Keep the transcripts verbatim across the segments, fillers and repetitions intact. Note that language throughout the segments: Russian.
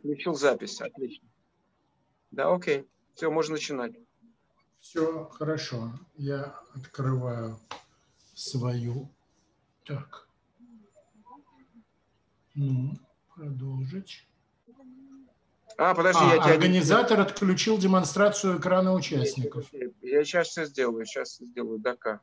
Включил запись, отлично. Да, окей. Все, можно начинать. Все хорошо. Я открываю свою. Так. Ну, продолжить. А, подожди, а, я тебя организатор не... отключил демонстрацию экрана участников. Я сейчас все сделаю, сейчас сделаю. Дака.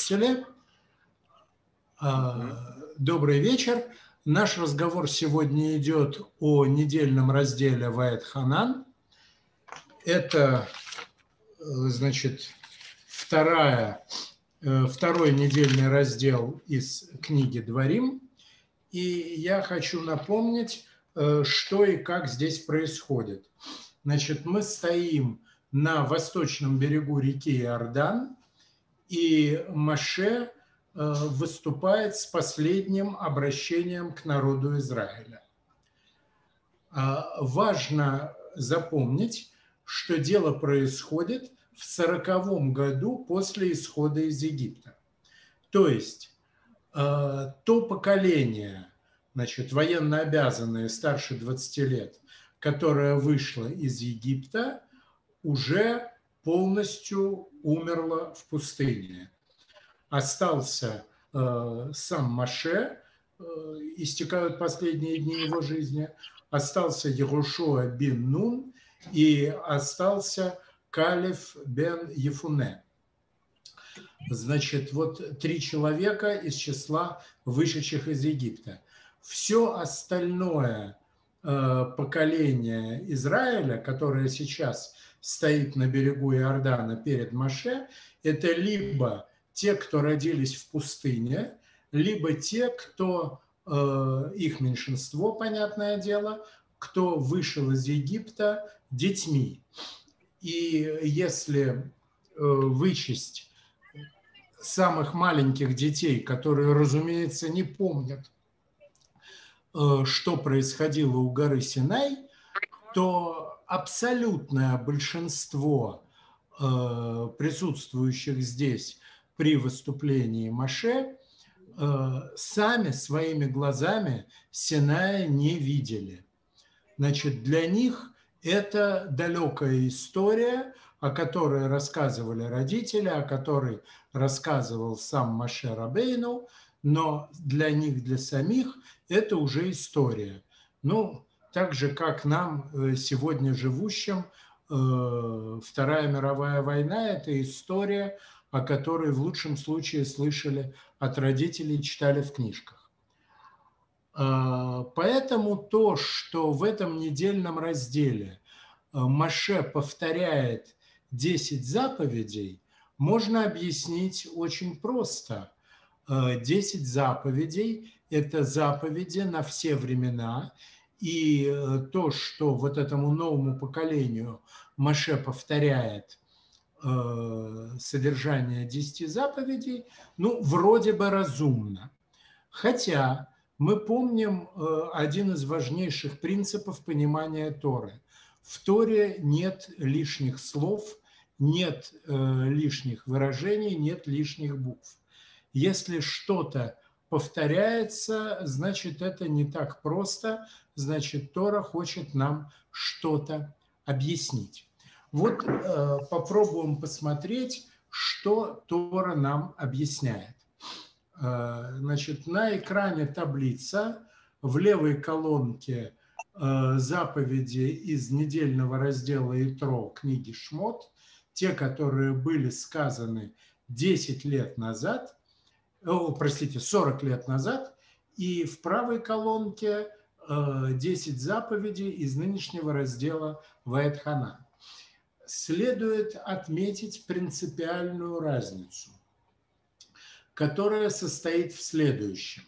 Добрый вечер. Наш разговор сегодня идет о недельном разделе Ваэт Ханан. Это, значит, вторая, второй недельный раздел из книги Дворим. И я хочу напомнить, что и как здесь происходит. Значит, мы стоим на восточном берегу реки Иордан, и Моше выступает с последним обращением к народу Израиля. Важно запомнить, что дело происходит в сороковом году после исхода из Египта. То есть то поколение, значит, военнообязанное старше двадцати лет, которое вышло из Египта, уже полностью умерло в пустыне. Остался э, сам Моше, э, истекают последние дни его жизни, остался Йехошуа бен Нун и остался Калев бен Ефуне. Значит, вот три человека из числа вышедших из Египта. Все остальное э, поколение Израиля, которое сейчас стоит на берегу Иордана перед Моше, это либо те, кто родились в пустыне, либо те, кто, э, их меньшинство, понятное дело, кто вышел из Египта детьми. И если э, вычесть самых маленьких детей, которые, разумеется, не помнят, э, что происходило у горы Синай, то абсолютное большинство э, присутствующих здесь при выступлении Моше сами своими глазами Синая не видели. Значит, для них это далекая история, о которой рассказывали родители, о которой рассказывал сам Моше Рабейну, но для них, для самих, это уже история. Ну, так же, как нам, сегодня живущим, Вторая мировая война – это история, о которой в лучшем случае слышали от родителей, читали в книжках. Поэтому то, что в этом недельном разделе Моше повторяет десять заповедей, можно объяснить очень просто. Десять заповедей – это заповеди на все времена, и то, что вот этому новому поколению Моше повторяет содержание десяти заповедей, ну, вроде бы разумно. Хотя мы помним один из важнейших принципов понимания Торы. В Торе нет лишних слов, нет лишних выражений, нет лишних букв. Если что-то повторяется, значит, это не так просто, значит, Тора хочет нам что-то объяснить. Вот э, попробуем посмотреть, что Тора нам объясняет. Э, значит, на экране таблица, в левой колонке э, заповеди из недельного раздела Итро книги Шмот, те, которые были сказаны десять лет назад, о, простите, сорок лет назад, и в правой колонке э, десять заповедей из нынешнего раздела Ваэт Ханан. Следует отметить принципиальную разницу, которая состоит в следующем.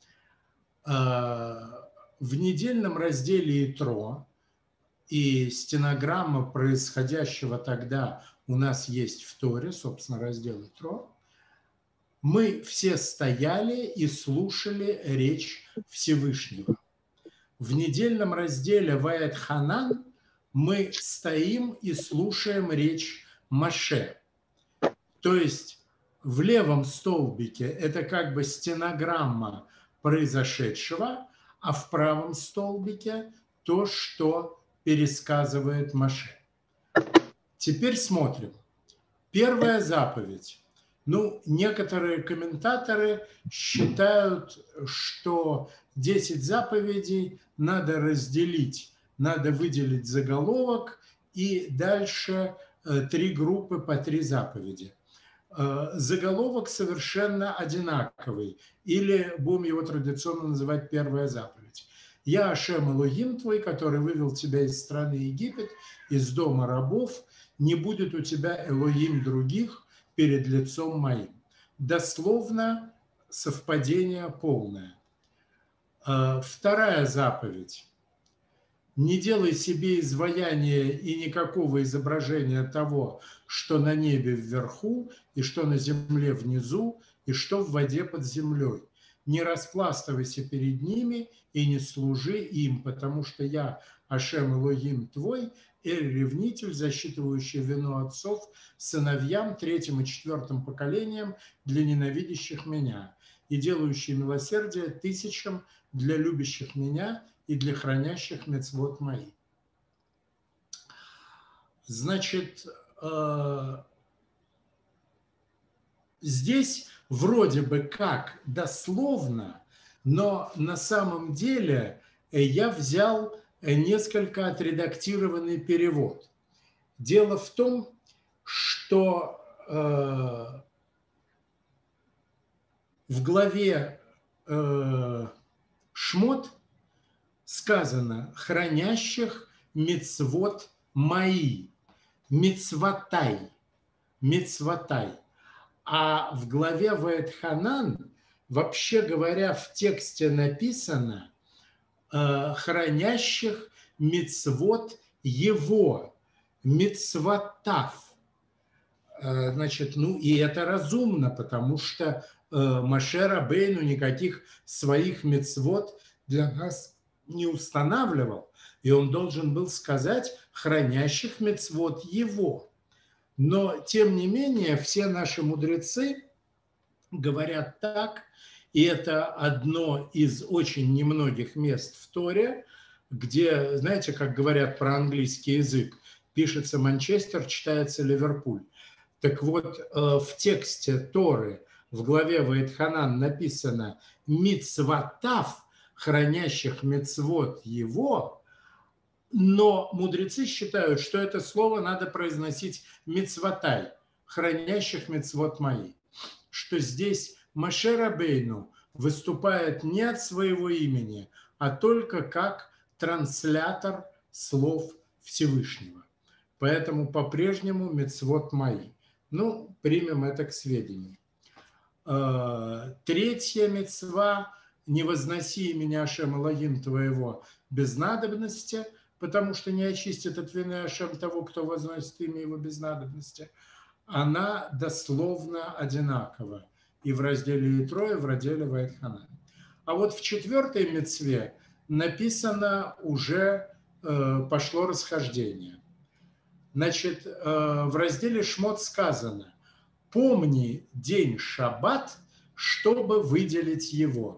В недельном разделе Итро, и стенограмма происходящего тогда у нас есть в Торе, собственно, раздел Итро, мы все стояли и слушали речь Всевышнего. В недельном разделе Ваэт Ханан мы стоим и слушаем речь Моше. То есть в левом столбике это как бы стенограмма произошедшего, а в правом столбике то, что пересказывает Моше. Теперь смотрим. Первая заповедь. Ну, некоторые комментаторы считают, что десять заповедей надо разделить, надо выделить заголовок и дальше три группы по три заповеди. Заголовок совершенно одинаковый, или будем его традиционно называть первая заповедь. «Я Ашем Элохим твой, который вывел тебя из страны Египет, из дома рабов, не будет у тебя Элохим других перед лицом моим». Дословно совпадение полное. Вторая заповедь. «Не делай себе изваяния и никакого изображения того, что на небе вверху, и что на земле внизу, и что в воде под землей. Не распластывайся перед ними и не служи им, потому что я, Ашем Элохим твой, Эль-ревнитель, засчитывающий вину отцов сыновьям третьим и четвертым поколениям для ненавидящих меня, и делающий милосердие тысячам для любящих меня и для хранящих мицвот мои». Значит, здесь вроде бы как дословно, но на самом деле я взял несколько отредактированный перевод. Дело в том, что в главе Шмот сказано «хранящих мицвот мои», «мицвотай», «мицвотай». А в главе Ваэтханан, вообще говоря, в тексте написано «хранящих мицвот его», «мицвотав». Значит, ну и это разумно, потому что Моше Рабейну никаких своих мицвот для нас не устанавливал, и он должен был сказать «хранящих мицвот его». Но, тем не менее, все наши мудрецы говорят так, и это одно из очень немногих мест в Торе, где, знаете, как говорят про английский язык, пишется Манчестер, читается Ливерпуль. Так вот, в тексте Торы в главе Ваэтханан написано «мицвотав», хранящих мицвот его, но мудрецы считают, что это слово надо произносить «мицвотай», хранящих мицвот мои, что здесь Моше Рабейну выступает не от своего имени, а только как транслятор слов Всевышнего. Поэтому по-прежнему мицвот мои. Ну, примем это к сведению. Третья мицва – «Не возноси меня, Ашем Элохим твоего, без надобности, потому что не очистит от вины Ашем того, кто возносит имя его без надобности». Она дословно одинакова и в разделе Итро, и в разделе Ваэтханан. А вот в четвертой мицве написано уже, э, пошло расхождение. Значит, э, в разделе Шмот сказано «Помни день Шаббат, чтобы выделить его».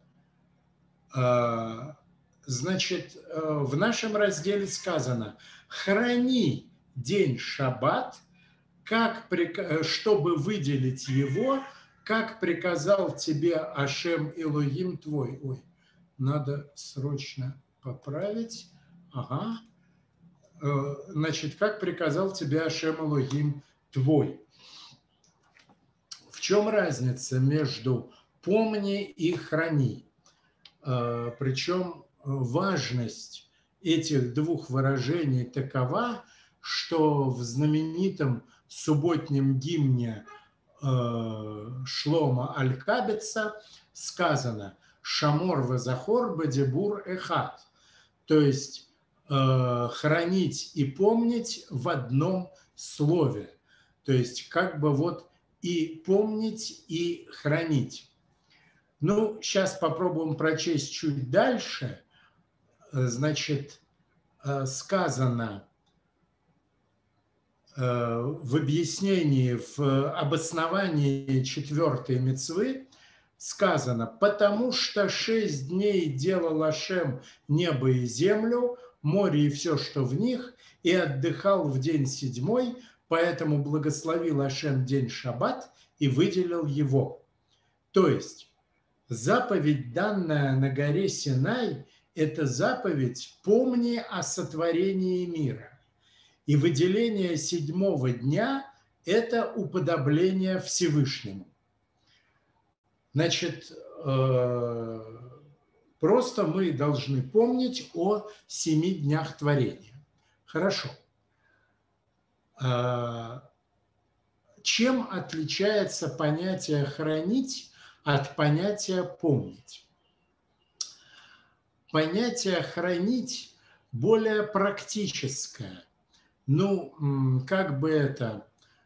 Значит, в нашем разделе сказано «Храни день Шаббат, как, чтобы выделить его, как приказал тебе Ашем Элохим твой». Ой, надо срочно поправить. Ага. Значит, как приказал тебе Ашем Элохим твой. В чем разница между «помни» и «храни»? Причем важность этих двух выражений такова, что в знаменитом субботнем гимне Шломо Аль-Кабеца сказано «Шамор вазахор бадибур эхат», то есть хранить и помнить в одном слове, то есть как бы вот и помнить, и хранить. Ну, сейчас попробуем прочесть чуть дальше. Значит, сказано в объяснении, в обосновании четвертой мицвы, сказано: «Потому что шесть дней делал Ашем небо и землю, море и все, что в них, и отдыхал в день седьмой, поэтому благословил Ашем день Шаббат и выделил его». То есть заповедь, данная на горе Синай, это заповедь «помни о сотворении мира». И выделение седьмого дня – это уподобление Всевышнему. Значит, просто мы должны помнить о семи днях творения. Хорошо. Чем отличается понятие «хранить» от понятия «помнить»? Понятие «хранить» более практическое. Ну, как бы это,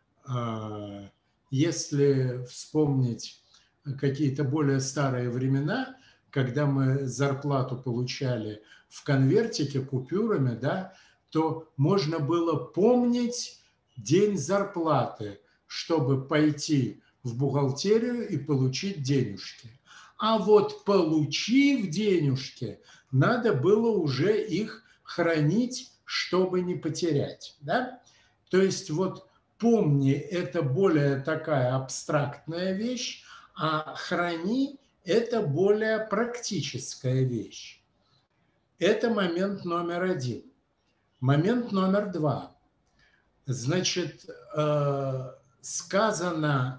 если вспомнить какие-то более старые времена, когда мы зарплату получали в конвертике купюрами, да, то можно было помнить день зарплаты, чтобы пойти в бухгалтерию и получить денежки. А вот получив денежки, надо было уже их хранить, чтобы не потерять. Да? То есть вот помни – это более такая абстрактная вещь, а храни – это более практическая вещь. Это момент номер один. Момент номер два. Значит, сказано: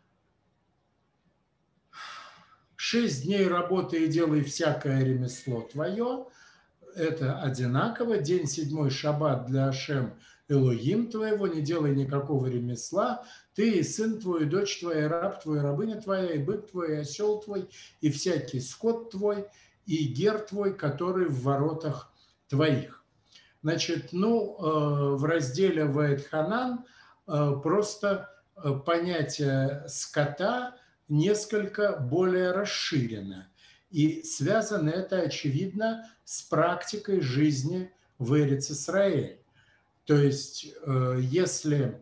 шесть дней работы и делай всякое ремесло твое. Это одинаково. День седьмой шаббат для Ашем Элогим твоего, не делай никакого ремесла. Ты и сын твой, и дочь твоя, и раб твой, и рабыня твоя, и бык твой, и осел твой, и всякий скот твой, и гер твой, который в воротах твоих. Значит, ну, в разделе Ваэт-Ханан просто понятие скота несколько более расширено. И связано это, очевидно, с практикой жизни в Эрец-Исраэль. То есть, если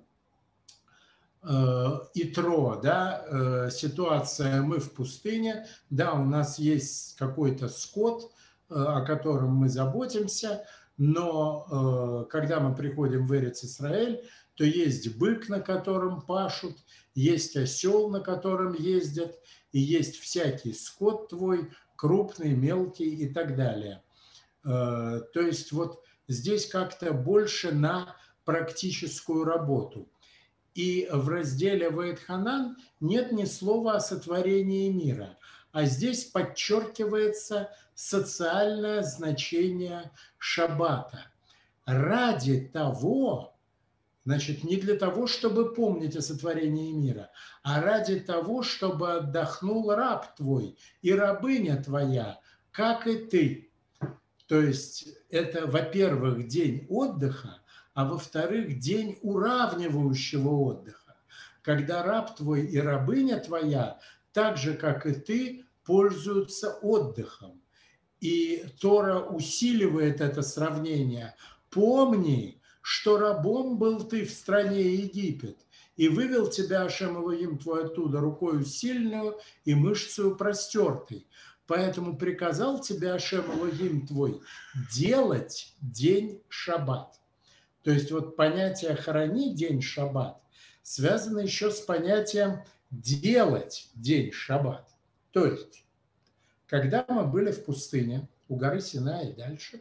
Итро, да, ситуация, мы в пустыне, да, у нас есть какой-то скот, о котором мы заботимся, но когда мы приходим в Эрец-Исраэль, то есть бык, на котором пашут, есть осел, на котором ездят, и есть всякий скот твой, крупный, мелкий и так далее. То есть вот здесь как-то больше на практическую работу. И в разделе Ваэт-Ханан нет ни слова о сотворении мира, а здесь подчеркивается социальное значение шаббата. Ради того, значит, не для того, чтобы помнить о сотворении мира, а ради того, чтобы отдохнул раб твой и рабыня твоя, как и ты. То есть это, во-первых, день отдыха, а во-вторых, день уравнивающего отдыха, когда раб твой и рабыня твоя, так же, как и ты, пользуются отдыхом. И Тора усиливает это сравнение. Помни, что рабом был ты в стране Египет, и вывел тебя Ашем Элогим твой оттуда рукою сильную и мышцею простертой. Поэтому приказал тебе Ашем Элогим твой делать день шаббат. То есть вот понятие «храни день шаббат» связано еще с понятием «делать день шаббат». То есть, когда мы были в пустыне, у горы Синай и дальше,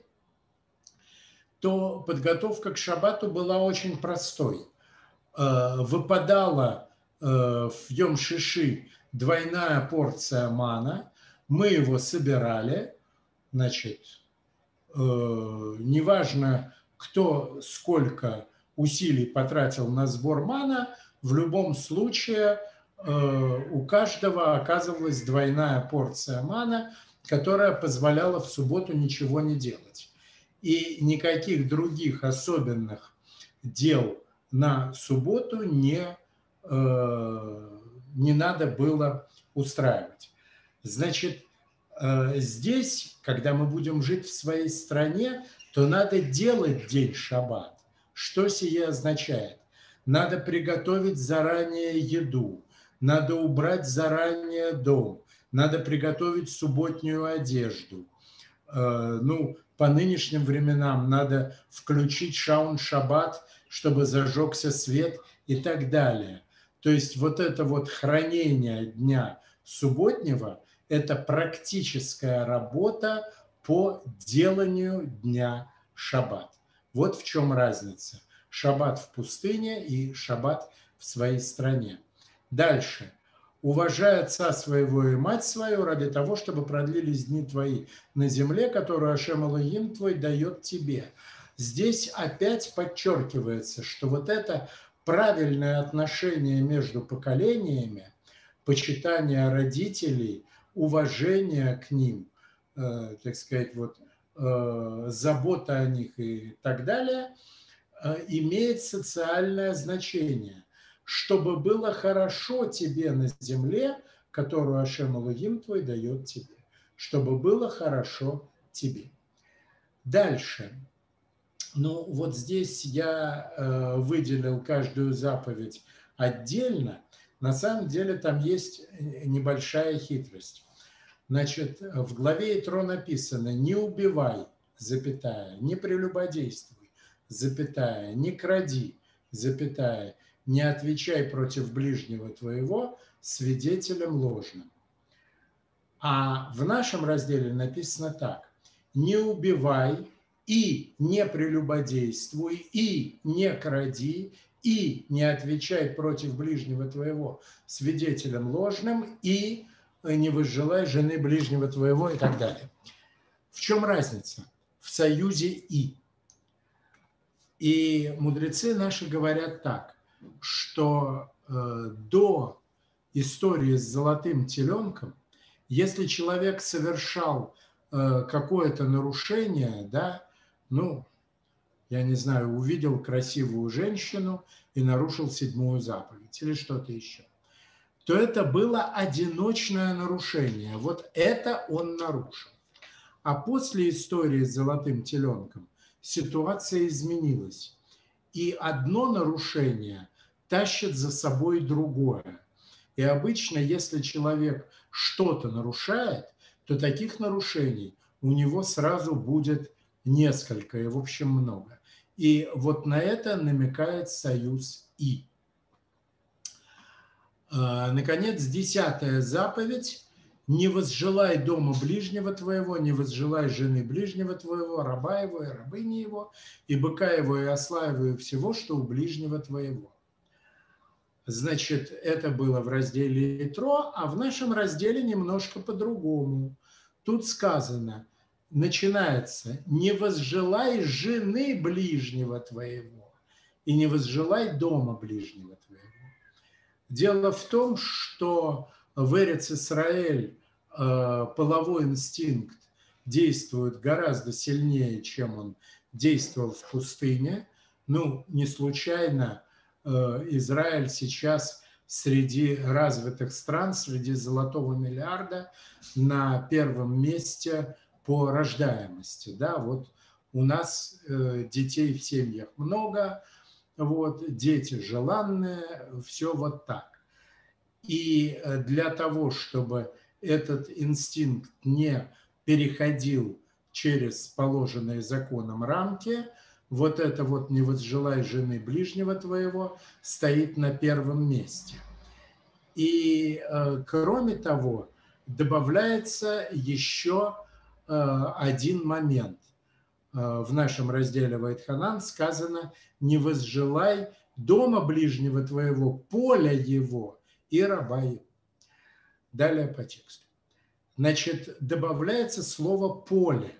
то подготовка к шаббату была очень простой. Выпадала в Йом-Шиши двойная порция мана, мы его собирали, значит, неважно, кто сколько усилий потратил на сбор мана, в любом случае у каждого оказывалась двойная порция мана, которая позволяла в субботу ничего не делать. И никаких других особенных дел на субботу не, не надо было устраивать. Значит, здесь, когда мы будем жить в своей стране, то надо делать день шаббат. Что сие означает? Надо приготовить заранее еду, надо убрать заранее дом, надо приготовить субботнюю одежду. Ну, по нынешним временам надо включить шаун-шаббат, чтобы зажегся свет и так далее. То есть вот это вот хранение дня субботнего – это практическая работа по деланию дня шаббат. Вот в чем разница. Шаббат в пустыне и шаббат в своей стране. Дальше. Уважай отца своего и мать свою ради того, чтобы продлились дни твои на земле, которую Ашем Элохим твой дает тебе. Здесь опять подчеркивается, что вот это правильное отношение между поколениями, почитание родителей, уважение к ним, э, так сказать, вот, э, забота о них и так далее, э, имеет социальное значение. Чтобы было хорошо тебе на земле, которую Ашем Элохим твой дает тебе. Чтобы было хорошо тебе. Дальше. Ну, вот здесь я э, выделил каждую заповедь отдельно. На самом деле там есть небольшая хитрость. Значит, в главе Итро написано: «Не убивай, запятая, не прелюбодействуй, запятая, не кради, запятая, не отвечай против ближнего твоего свидетелем ложным». А в нашем разделе написано так: «Не убивай, и не прелюбодействуй, и не кради, и не отвечай против ближнего твоего свидетелем ложным, и не возжелай жены ближнего твоего» и так далее. В чем разница? В союзе «и». И мудрецы наши говорят так, что э, до истории с золотым теленком, если человек совершал э, какое-то нарушение, да, ну, я не знаю, увидел красивую женщину и нарушил седьмую заповедь или что-то еще, то это было одиночное нарушение. Вот это он нарушил. А после истории с золотым теленком ситуация изменилась. И одно нарушение тащит за собой другое. И обычно, если человек что-то нарушает, то таких нарушений у него сразу будет несколько, и в общем много. И вот на это намекает союз «и». Наконец, десятая заповедь: «Не возжелай дома ближнего твоего, не возжелай жены ближнего твоего, раба его и рабыни его, и быка его, и осла его, и всего, что у ближнего твоего». Значит, это было в разделе Итро, а в нашем разделе немножко по-другому. Тут сказано, начинается: «Не возжелай жены ближнего твоего, и не возжелай дома ближнего твоего». Дело в том, что в Эрец-Исраэль э, половой инстинкт действует гораздо сильнее, чем он действовал в пустыне. Ну, не случайно э, Израиль сейчас среди развитых стран, среди золотого миллиарда, на первом месте по рождаемости. Да, вот у нас э, детей в семьях много, вот, дети желанные, все вот так. И для того, чтобы этот инстинкт не переходил через положенные законом рамки, вот это вот «не возжелай жены ближнего твоего» стоит на первом месте. И кроме того, добавляется еще один момент. В нашем разделе Ваэтханан сказано: «Не возжелай дома ближнего твоего, поля его и раба его». Далее по тексту. Значит, добавляется слово «поле».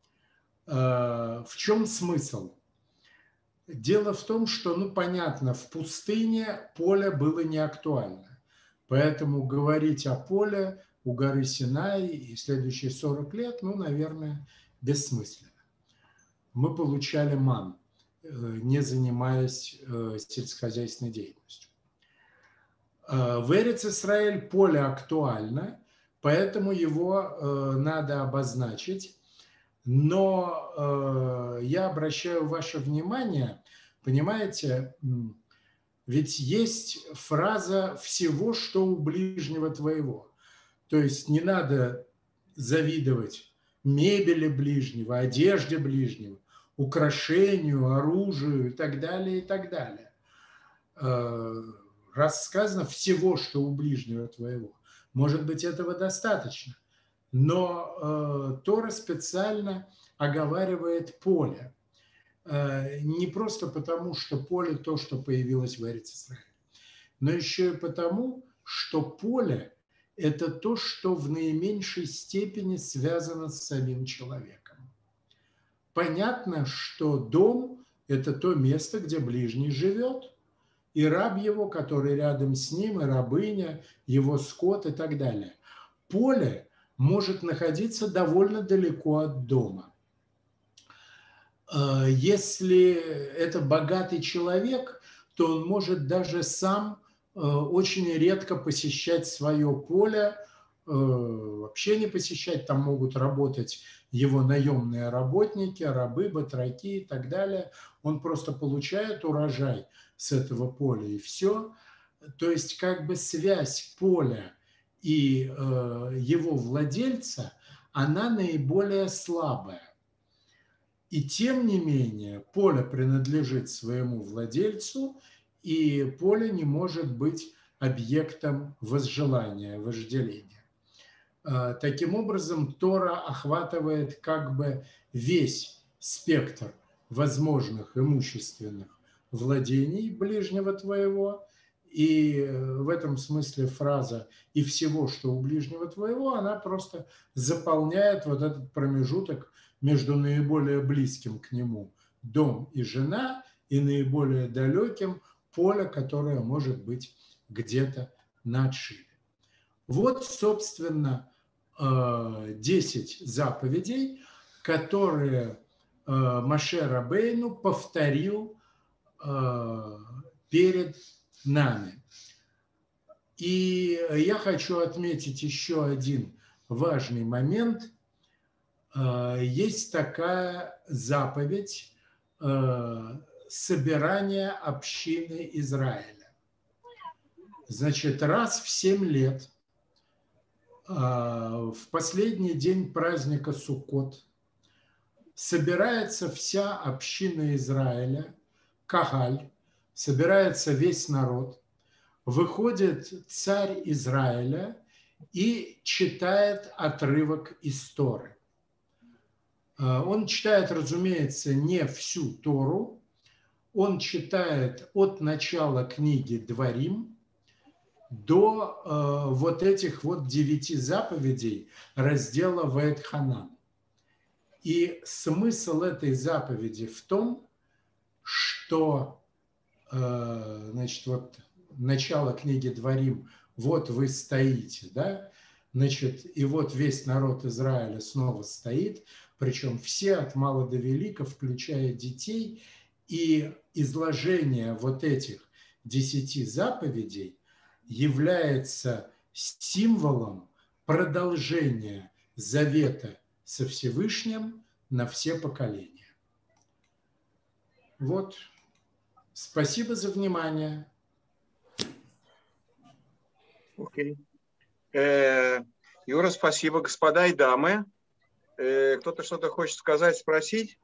В чем смысл? Дело в том, что, ну, понятно, в пустыне поле было не актуально. Поэтому говорить о поле у горы Синай и следующие сорок лет, ну, наверное, бессмысленно. Мы получали ман, не занимаясь сельскохозяйственной деятельностью. В Эрец-Исраэль поле актуально, поэтому его надо обозначить. Но я обращаю ваше внимание, понимаете, ведь есть фраза «всего, что у ближнего твоего». То есть не надо завидовать мебели ближнего, одежде ближнего, украшению, оружию и так далее, и так далее. Раз сказано всего, что у ближнего твоего, может быть, этого достаточно. Но Тора специально оговаривает поле. Не просто потому, что поле то, что появилось в Эрец-Исраэле, но еще и потому, что поле – это то, что в наименьшей степени связано с самим человеком. Понятно, что дом – это то место, где ближний живет, и раб его, который рядом с ним, и рабыня, его скот и так далее. Поле может находиться довольно далеко от дома. Если это богатый человек, то он может даже сам очень редко посещать свое поле, вообще не посещать, там могут работать его наемные работники, рабы, батраки и так далее. Он просто получает урожай с этого поля и все. То есть как бы связь поля и его владельца, она наиболее слабая. И тем не менее поле принадлежит своему владельцу, и поле не может быть объектом возжелания, вожделения. Таким образом, Тора охватывает как бы весь спектр возможных имущественных владений ближнего твоего, и в этом смысле фраза «и всего, что у ближнего твоего», она просто заполняет вот этот промежуток между наиболее близким к нему дом и жена и наиболее далеким поле, которое может быть где-то на отшибе. Вот, собственно, десять заповедей, которые Моше Рабейну повторил перед нами. И я хочу отметить еще один важный момент. Есть такая заповедь собирания общины Израиля. Значит, раз в семь лет, в последний день праздника Суккот, собирается вся община Израиля, Кагаль, собирается весь народ, выходит царь Израиля и читает отрывок из Торы. Он читает, разумеется, не всю Тору, он читает от начала книги Дворим до э, вот этих вот девяти заповедей раздела Ваэт-Ханан. И смысл этой заповеди в том, что, э, значит, вот начало книги Дворим, вот вы стоите, да, значит, и вот весь народ Израиля снова стоит, причем все от мала до велика, включая детей, и изложение вот этих десяти заповедей является символом продолжения завета со Всевышним на все поколения. Вот. Спасибо за внимание. Окей. Э, Юра, спасибо. Господа и дамы, э, кто-то что-то хочет сказать, спросить?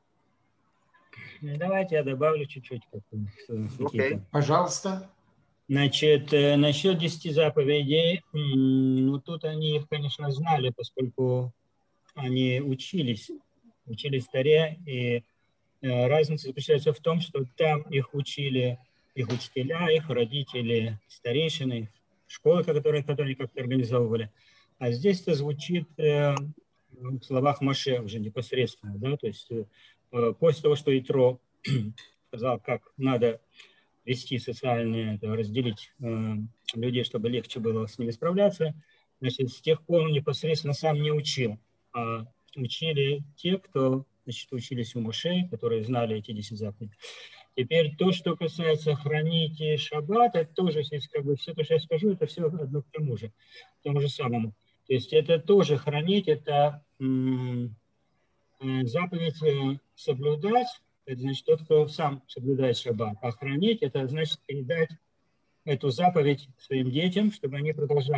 Давайте я добавлю чуть-чуть. Окей. Пожалуйста. Значит, насчет десяти заповедей, ну тут они их, конечно, знали, поскольку они учились, учились в Торе, и разница заключается в том, что там их учили их учителя, их родители, старейшины, школы, которые, которые как-то организовывали. А здесь это звучит э, в словах Моше уже непосредственно, да, то есть э, после того, что Итро сказал, как надо вести социальные, это, разделить э, людей, чтобы легче было с ними справляться, значит, с тех пор он непосредственно сам не учил, а учили те, кто, значит, учились у Моше, которые знали эти десять заповедей. Теперь то, что касается хранить шаббат, это тоже, здесь как бы все то, что я скажу, это все одно к тому же, к тому же самому. То есть это тоже хранить, это м- заповедь соблюдать, это значит тот, кто сам соблюдает шаббат. А хранить, это значит передать эту заповедь своим детям, чтобы они продолжали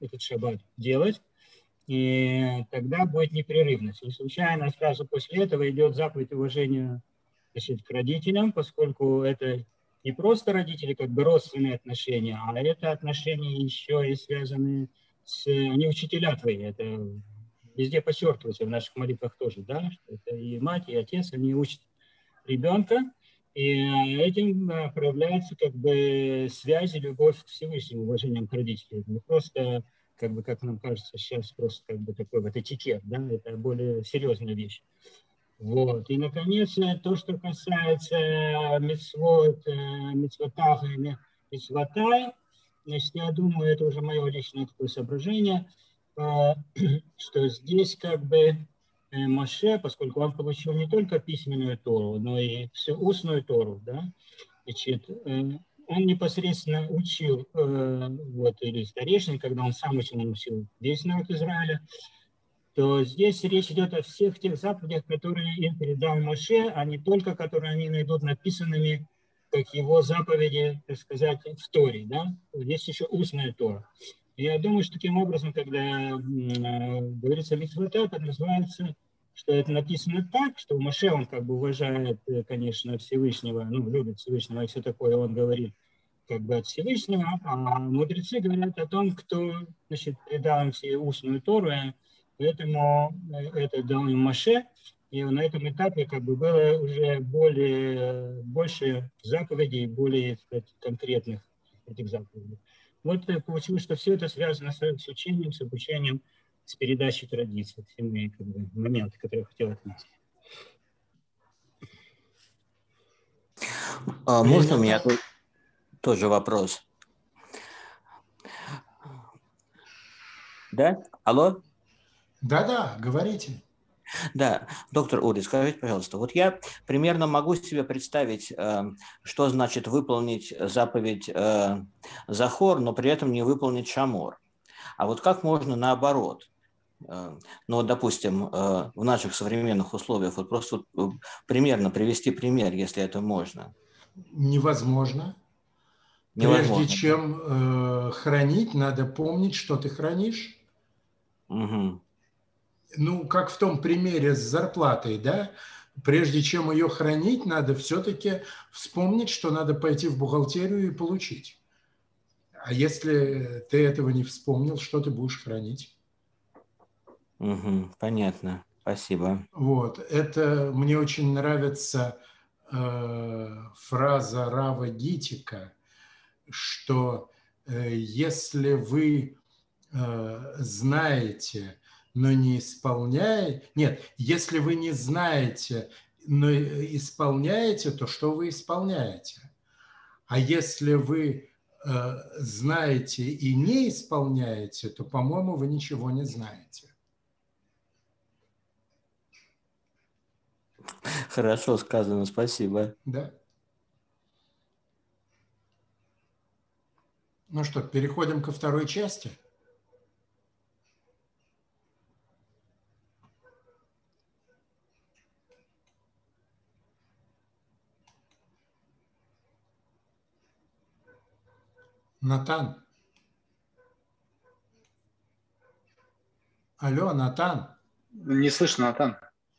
этот шаббат делать, и тогда будет непрерывность. Не случайно сразу после этого идет заповедь уважения, значит, к родителям, поскольку это не просто родители, как бы родственные отношения, а это отношения еще и связаны с... Они учителя твои, это везде подчеркивается, в наших молитвах тоже, да, что это и мать, и отец, они учат ребенка, и этим проявляется как бы связь и любовь к Всевышнему, уважением к родителям. Не просто, как бы, как нам кажется сейчас, просто как бы такой вот этикет, да, это более серьезная вещь. Вот. И, наконец, то, что касается мицвот, мицвотах и мицвотай, значит, я думаю, это уже мое личное такое соображение, что здесь как бы Моше, поскольку он получил не только письменную Тору, но и всю устную Тору, да, значит, он непосредственно учил, вот, или старейшин, когда он сам учил, он учил весь народ Израиля, то здесь речь идет о всех тех заповедях, которые им передал Моше, а не только, которые они найдут написанными, как его заповеди, так сказать, в Торе, да. Есть еще устная Тора. И я думаю, что таким образом, когда э, говорится мицвота, это называется, что это написано так, что Моше, он как бы уважает, конечно, Всевышнего, ну, любит Всевышнего и все такое, он говорит как бы от Всевышнего, а мудрецы говорят о том, кто, значит, передал им все устную Тору, поэтому это дал им Моше, и на этом этапе как бы было уже более, больше заповедей, более, так сказать, конкретных этих заповедей. Вот получилось, что все это связано с, с учением, с обучением, с передачей традиций. Все мои как бы, моменты, которые я хотел отметить. А, можно у меня тоже вопрос? Да? Алло? Да-да, говорите. Да, доктор Ури, скажите, пожалуйста, вот я примерно могу себе представить, что значит выполнить заповедь Захор, но при этом не выполнить Шамор. А вот как можно наоборот? Ну, допустим, в наших современных условиях, вот просто примерно привести пример, если это можно. Невозможно. Невозможно. Прежде чем э, хранить, надо помнить, что ты хранишь. Угу. Ну, как в том примере с зарплатой, да? Прежде чем ее хранить, надо все-таки вспомнить, что надо пойти в бухгалтерию и получить. А если ты этого не вспомнил, что ты будешь хранить? Угу, понятно. Спасибо. Вот. Это мне очень нравится э, фраза Рава Гитика, что э, если вы э, знаете, но не исполняете... Нет, если вы не знаете, но исполняете, то что вы исполняете? А если вы э, знаете и не исполняете, то, по-моему, вы ничего не знаете. Хорошо сказано, спасибо. Да. Ну что, переходим ко второй части. Натан. Алло, Натан. Не слышно, Натан.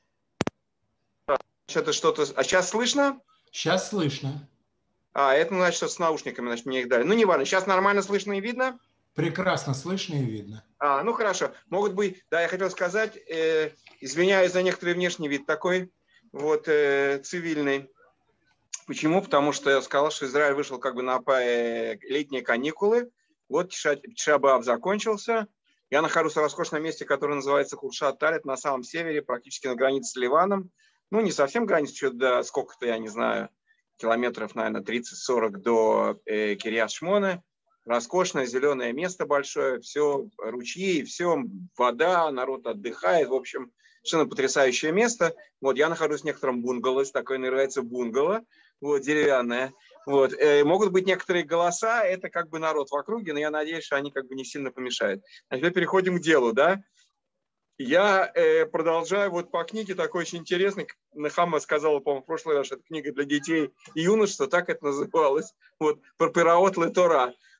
Это что-то... А сейчас слышно? Сейчас слышно. А, это значит, что с наушниками, значит, мне их дали. Ну, не важно. Сейчас нормально слышно и видно? Прекрасно слышно и видно. А, ну, хорошо. Могут быть... Да, я хотел сказать, э, извиняюсь за некоторый внешний вид такой, вот, э, цивильный. Почему? Потому что я сказал, что Израиль вышел как бы на э, летние каникулы. Вот Тиша б'Ав закончился. Я нахожусь в роскошном месте, которое называется Хуршат Талит, на самом севере, практически на границе с Ливаном. Ну, не совсем граница, что до сколько-то, я не знаю, километров, наверное, тридцать-сорок до э, Кирьят-Шмоне. Роскошное зеленое место большое, все ручьи, все вода, народ отдыхает. В общем, совершенно потрясающее место. Вот, я нахожусь в некотором бунгало, такое называется бунгало, вот, деревянное. Вот. Э, могут быть некоторые голоса, это как бы народ в округе, но я надеюсь, что они как бы не сильно помешают. А теперь переходим к делу, да. Я э, продолжаю вот по книге такой очень интересной. Нахама сказала, по-моему, в прошлый раз, что это книга для детей и юношества, так это называлось. Вот, Пираот ле Тора.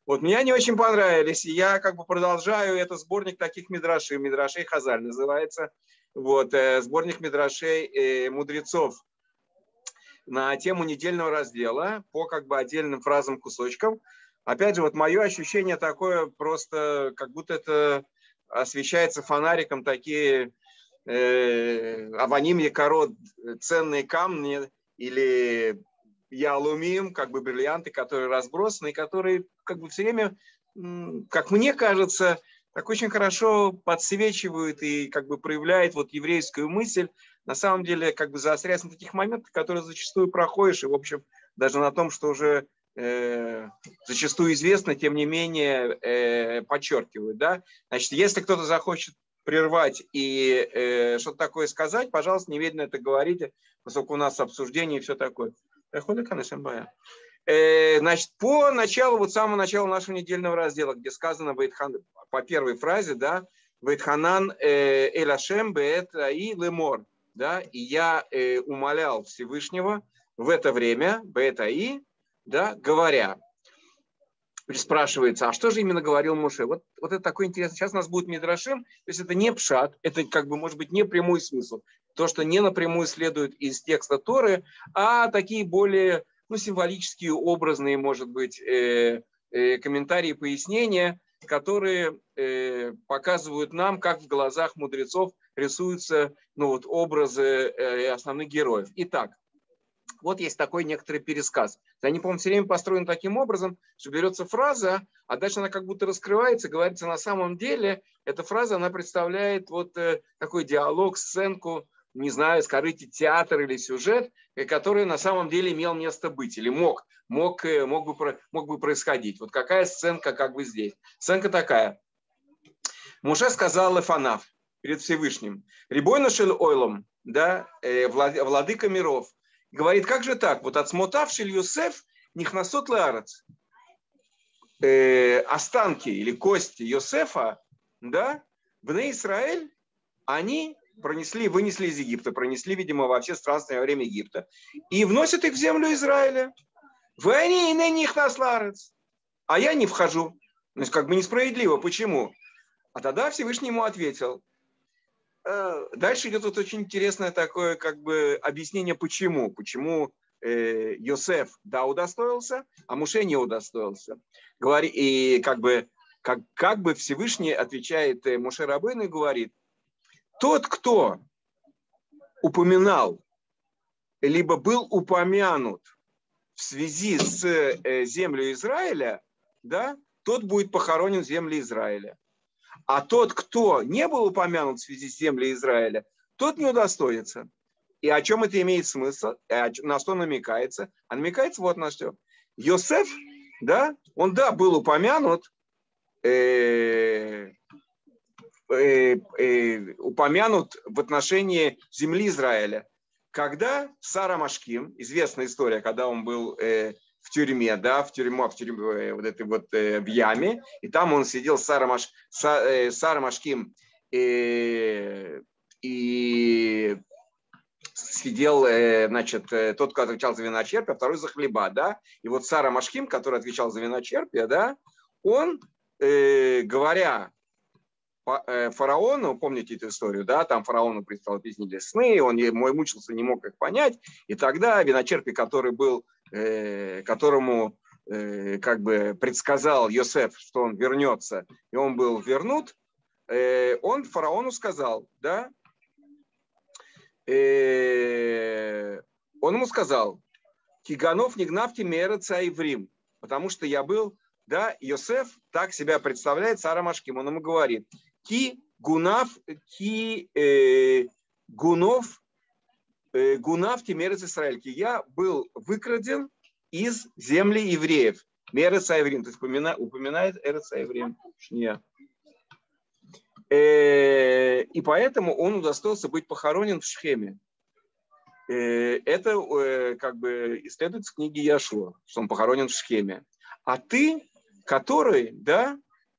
Вот, мне они очень понравились, и я как бы продолжаю, это сборник таких мидрашей, мидрашей Хазаль называется, вот, э, сборник мидрашей э, мудрецов на тему недельного раздела по как бы отдельным фразам, кусочкам. Опять же, вот мое ощущение такое, просто как будто это освещается фонариком, такие э, аваним якород, ценные камни или ялумим, как бы бриллианты, которые разбросаны, и которые как бы все время, как мне кажется, так очень хорошо подсвечивают и как бы проявляют вот еврейскую мысль, на самом деле как бы заостряясь на таких моментах, которые зачастую проходишь, и в общем даже на том, что уже э, зачастую известно, тем не менее э, подчеркивают. Да? Значит, если кто-то захочет прервать и э, что-то такое сказать, пожалуйста, немедленно это говорите, поскольку у нас обсуждение и все такое. Значит, по началу, вот самому началу нашего недельного раздела, где сказано по первой фразе, да, Вейтханан эль Ашем беэт аи лемор, да, и я э, умолял Всевышнего в это время, беэт аи, да, говоря. Спрашивается, а что же именно говорил Моше? Вот, вот это такое интересно. Сейчас у нас будет мидрашим, то есть это не пшат, это как бы может быть не прямой смысл, то, что не напрямую следует из текста Торы, а такие более ну, символические, образные, может быть, э, э, комментарии, пояснения, которые э, показывают нам, как в глазах мудрецов рисуются ну, вот, образы э, основных героев. Итак, вот есть такой некоторый пересказ. Они, по-моему, все время построены таким образом, что берется фраза, а дальше она как будто раскрывается, говорится, на самом деле эта фраза, она представляет вот э, такой диалог, сценку, не знаю, скажите, театр или сюжет, который на самом деле имел место быть или мог, мог, мог, бы, мог бы происходить. Вот какая сценка как бы здесь. Сценка такая. Моше сказал Лефанаф перед Всевышним, Рибойна шель ойлом, да, э, владыка миров, говорит, как же так? Вот отсмотав шель Йосеф нихнасот лаарец. Э, останки или кости Йосефа, да, бней Исраэль, они пронесли, вынесли из Египта, пронесли, видимо, во все странствия во время Египта, и вносят их в землю Израиля. Вы они и ныне их насларец. А я не вхожу. То есть как бы несправедливо. Почему? А тогда Всевышний ему ответил. Дальше идет вот очень интересное такое как бы объяснение, почему. Почему э, Йосеф, да, удостоился, а Моше не удостоился. Говори, и как бы, как, как бы Всевышний отвечает Моше Рабейну и говорит, тот, кто упоминал, либо был упомянут в связи с э, землей Израиля, да, тот будет похоронен в земле Израиля. А тот, кто не был упомянут в связи с землей Израиля, тот не удостоится. И о чем это имеет смысл? На что намекается? А намекается вот на что. Йосеф, да, он, да, был упомянут, э, э, э, упомянут в отношении земли Израиля. Когда Сара Машким, известная история, когда он был э, в тюрьме, да, в тюрьму, в тюрьме, вот этой вот э, в яме, и там он сидел с Сара, Маш, Са, э, Сара Машким э, и сидел, э, значит, э, тот, кто отвечал за виночерпие, а второй за хлеба, да, и вот Сара Машким, который отвечал за виночерпие, да, он, э, говоря фараону, помните эту историю, да, там фараону предстал песни сны, он мой мучился, не мог их понять, и тогда виночерпий, который был, э, которому э, как бы предсказал Йосеф, что он вернется, и он был вернут, э, он фараону сказал, да, э, он ему сказал, Киганов не гнавьте мерца и врим, потому что я был, да, Йосеф так себя представляет Сара Машким, он ему говорит, ки гунав, ки э, гунов, э, гунав тимерец Исраэль, я был выкраден из земли евреев, мерец Айврим, то есть упоминает, упоминает Эрец Айврим, э, и поэтому он удостоился быть похоронен в Шхеме. Э, это э, как бы исследуется в книге Яшуа, что он похоронен в Шхеме. А ты, который, да,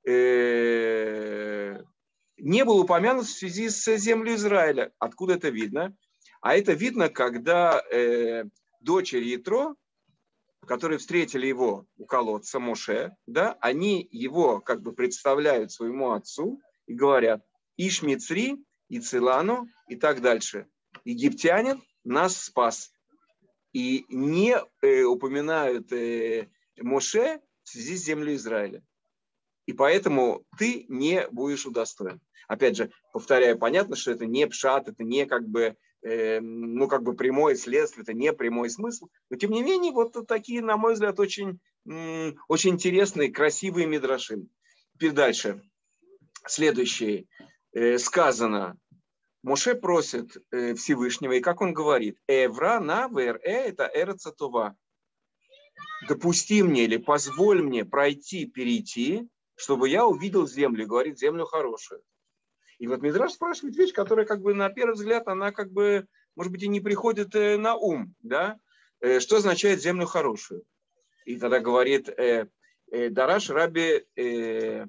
э, не был упомянут в связи с землей Израиля. Откуда это видно? А это видно, когда э, дочери Итро, которые встретили его у колодца Моше, да, они его как бы представляют своему отцу и говорят: Иш Мицри, и Цилану, и так дальше. Египтянин нас спас. И не э, упоминают э, Моше в связи с землей Израиля. И поэтому ты не будешь удостоен. Опять же, повторяю, понятно, что это не пшат, это не как бы, э, ну, как бы прямое следствие, это не прямой смысл. Но тем не менее, вот такие, на мой взгляд, очень, м, очень интересные, красивые мидрашим. Теперь дальше. Следующее. Э, сказано, Моше просит э, Всевышнего, и как он говорит, «Эвра на вэр э» – это «эреца това». «Допусти мне или позволь мне пройти, перейти, чтобы я увидел землю», говорит, землю хорошую. И вот Мидраш спрашивает вещь, которая как бы на первый взгляд, она как бы, может быть, и не приходит э, на ум, да? Э, что означает землю хорошую? И тогда говорит э, э, Дараш Раби э,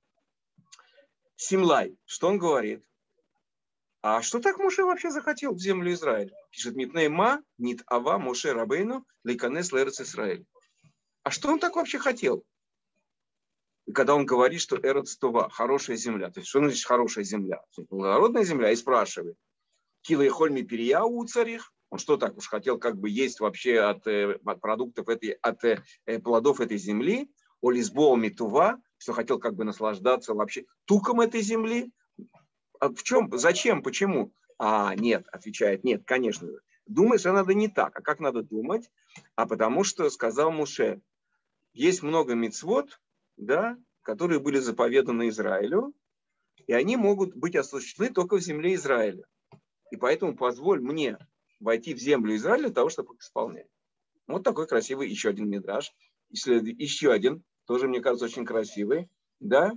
Симлай, что он говорит? А что так Моше вообще захотел в землю Израиля? Пишет Митней Ма, Нит Ава, Моше Рабейну, Лейканес Лерец Исраэль. А что он так вообще хотел? И когда он говорит, что Эрец Това, хорошая земля, то есть что значит хорошая земля? Благородная земля, и спрашивает, Кила и Хольми Перияу царих, он что так уж хотел как бы есть вообще от, от продуктов, этой, от плодов этой земли, о Лизбоу Митува, что хотел как бы наслаждаться вообще туком этой земли? А в чем, зачем, почему? А, нет, отвечает, нет, конечно. Думать, что надо не так. А как надо думать? А потому что, сказал Моше, есть много мицвот, да, которые были заповеданы Израилю, и они могут быть осуществлены только в земле Израиля. И поэтому позволь мне войти в землю Израиля для того, чтобы их исполнять. Вот такой красивый еще один мидраш. Еще один, тоже, мне кажется, очень красивый, да.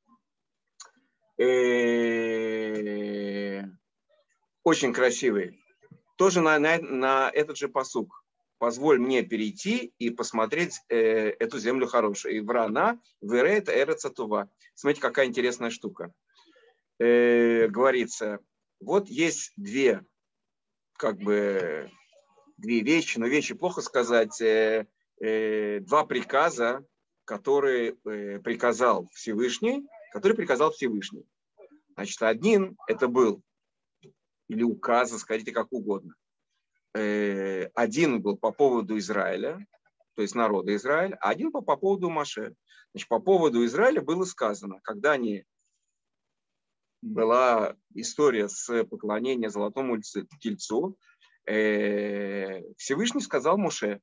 Очень красивый. Тоже на, на, на этот же пасук. Позволь мне перейти и посмотреть э, эту землю хорошую. И врана, вере, это эреца това. Смотрите, какая интересная штука. Э, говорится, вот есть две, как бы, две вещи, но вещи плохо сказать, э, э, два приказа, которые э, приказал Всевышний, который приказал Всевышний. Значит, один это был, или указ, скажите как угодно. Один был по поводу Израиля, то есть народа Израиля, а один по, по поводу Моше. Значит, по поводу Израиля было сказано, когда они, была история с поклонением золотому тельцу, Всевышний сказал Моше,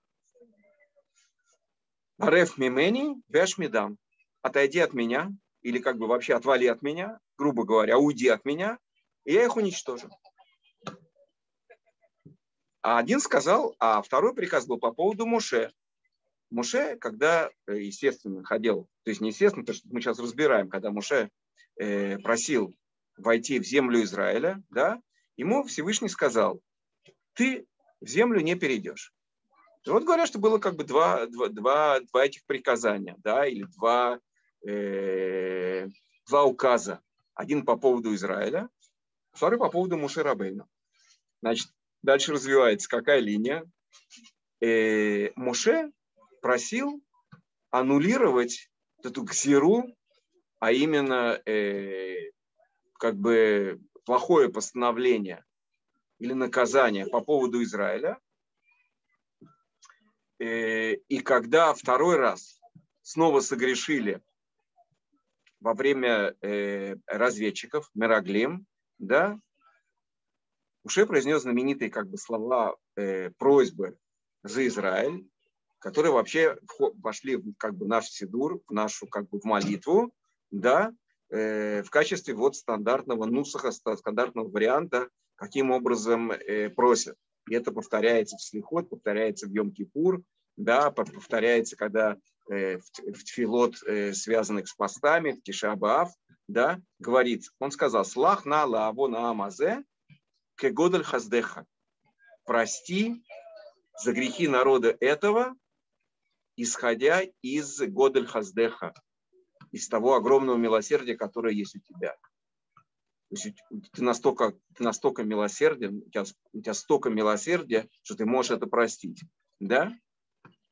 «Ареф мимени веш мидам», отойди от меня, или как бы вообще отвали от меня, грубо говоря, уйди от меня, и я их уничтожу. А один сказал, а второй приказ был по поводу Моше. Моше, когда, естественно, ходил, то есть не естественно, то, что мы сейчас разбираем, когда Моше э, просил войти в землю Израиля, да, ему Всевышний сказал, ты в землю не перейдешь. И вот говорят, что было как бы два, два, два, два этих приказания, да, или два, э, два указа. Один по поводу Израиля, второй по поводу Моше Рабейну. Значит, дальше развивается какая линия? Э, Моше просил аннулировать эту ксиру, а именно э, как бы плохое постановление или наказание по поводу Израиля. Э, и когда второй раз снова согрешили во время э, разведчиков, Мераглим, да, Моше произнес знаменитые как бы слова э, просьбы за Израиль, которые вообще вошли как бы в наш сидур, в нашу как бы в молитву, да, э, в качестве вот стандартного нусаха, стандартного варианта, каким образом э, просят. И это повторяется в Слихот, повторяется в Йом-Кипур, да, повторяется, когда э, в, в тфилот, э, связанных с постами, в Тиша-Б'Ав, да, говорит, он сказал, слах на лааво на амазе, кегодель хаздеха, прости за грехи народа этого, исходя из годель хаздеха, из того огромного милосердия, которое есть у тебя. То есть ты настолько, ты настолько милосерден, у тебя, у тебя столько милосердия, что ты можешь это простить. Да?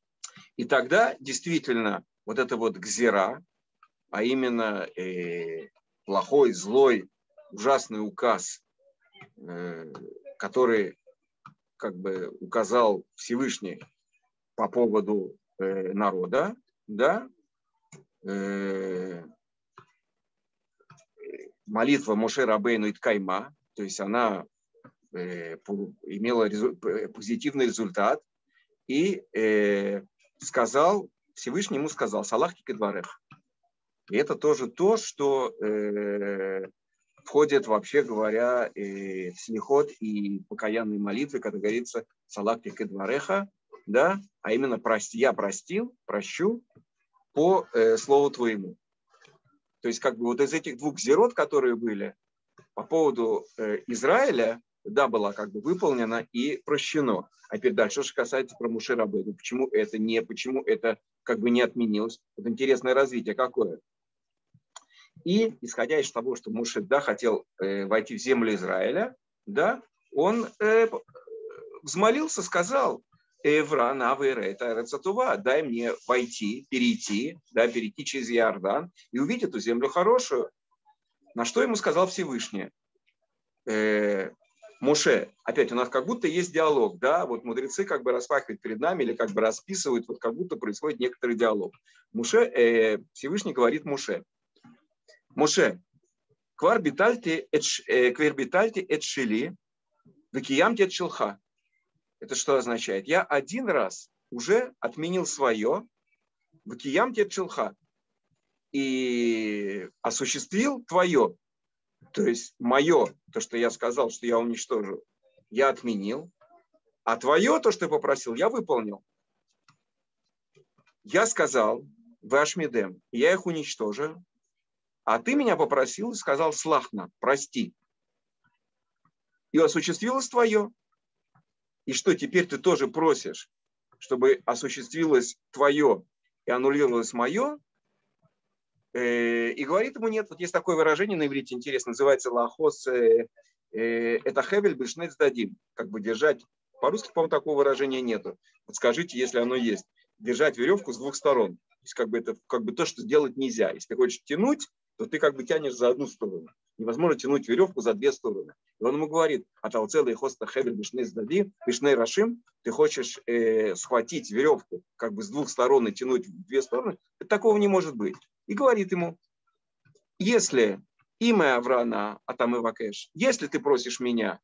И тогда действительно вот это вот гзира, а именно э, плохой, злой, ужасный указ, э, который как бы указал Всевышний по поводу э, народа, да, э, молитва Моше Рабейну Иткайма, то есть она э, имела резу, позитивный результат, и э, сказал, Всевышний ему сказал, Салахки кедварех. И это тоже то, что э, входит, вообще говоря, э, в слихот и покаянные молитвы, когда говорится Салахки кедвареха, да, а именно прости, я простил, прощу по э, слову твоему. То есть как бы вот из этих двух зерот, которые были по поводу э, Израиля, да, была как бы выполнена и прощено. А теперь дальше, что касается про Моше Рабейну, почему это не, почему это как бы не отменилось. Вот интересное развитие какое. И исходя из того, что Моше, да, хотел э, войти в землю Израиля, да, он э, взмолился, сказал, Эвра, Навейра, это Рецатува, дай мне войти, перейти, да, перейти через Иордан и увидеть эту землю хорошую. На что ему сказал Всевышний? Э, Моше, опять у нас как будто есть диалог, да, вот мудрецы как бы распахивают перед нами или как бы расписывают, вот как будто происходит некоторый диалог. Моше, э, Всевышний говорит Моше, Моше, квар битальте эт шили, векиямте эт шилха. Это что означает? Я один раз уже отменил свое, векиямте эт шилха, и осуществил твое. То есть мое, то, что я сказал, что я уничтожу, я отменил, а твое, то, что я попросил, я выполнил. Я сказал, Вашмидем, я их уничтожу, а ты меня попросил и сказал, слахна, прости. И осуществилось твое. И что, теперь ты тоже просишь, чтобы осуществилось твое и аннулировалось мое? И говорит ему нет. Вот есть такое выражение на иврите, интересно, называется лахос, это хевель бешнец дадим. Как бы держать, по-русски, по-моему, такого выражения нету. Вот скажите, если оно есть. Держать веревку с двух сторон. То есть как бы это как бы то, что делать нельзя. Если ты хочешь тянуть, то ты как бы тянешь за одну сторону. Невозможно тянуть веревку за две стороны. И он ему говорит, атал целый хоста хевель бешнец дадим, бешней рашим, ты хочешь э, схватить веревку как бы с двух сторон и тянуть в две стороны, такого не может быть. И говорит ему, если имя Авраана, а там Ивакеш, если ты просишь меня,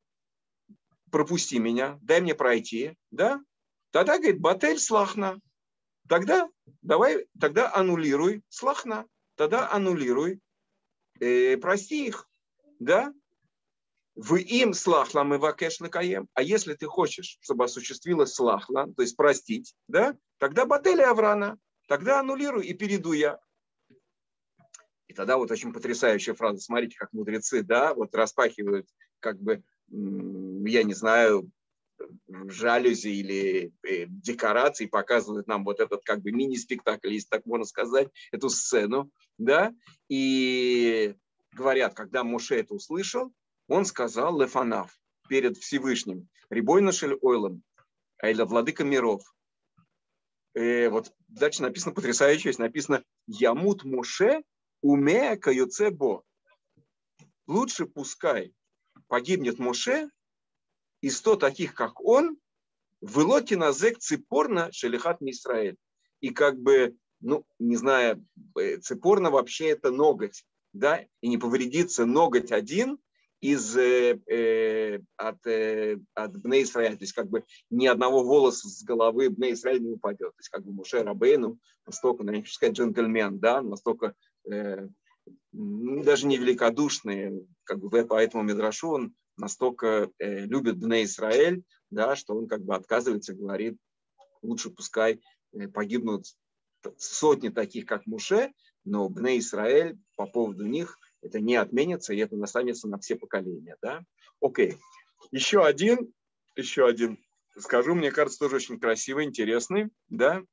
пропусти меня, дай мне пройти, да, тогда, говорит, батель слахна, тогда давай, тогда аннулируй слахна, тогда аннулируй, э, прости их, да, в им слахлам Ивакеш лекаем, а если ты хочешь, чтобы осуществилась слахла, то есть простить, да, тогда батель Авраана, тогда аннулируй и перейду я. И тогда вот очень потрясающая фраза. Смотрите, как мудрецы, да, вот распахивают, как бы, я не знаю, жалюзи или декорации, показывают нам вот этот как бы мини-спектакль, если так можно сказать, эту сцену, да, и говорят, когда Моше это услышал, он сказал лефанав перед Всевышним, рибойна шель ойлам, или владыка миров. И вот дальше написано потрясающе, написано ямут Моше умея каюцебо. Лучше пускай погибнет Моше и сто таких, как он, вылоти назек ципорна шелихат мисраэль. И как бы, ну, не знаю, ципорна вообще это ноготь, да, и не повредится ноготь один из, э, э, от, э, от Бней Исраэль, то есть как бы ни одного волоса с головы Бней Исраэль не упадет. То есть как бы Моше Рабейну настолько, наверное, сказать, джентльмен, да, настолько э, даже не великодушный, как бы по этому мидрашу он настолько э, любит Бней Исраэль, да, что он как бы отказывается, говорит, лучше пускай э, погибнут сотни таких, как Моше, но Бней Исраэль по поводу них это не отменится, и это останется на все поколения. Да? Окей. Еще один, еще один скажу, мне кажется, тоже очень красивый, интересный. Да?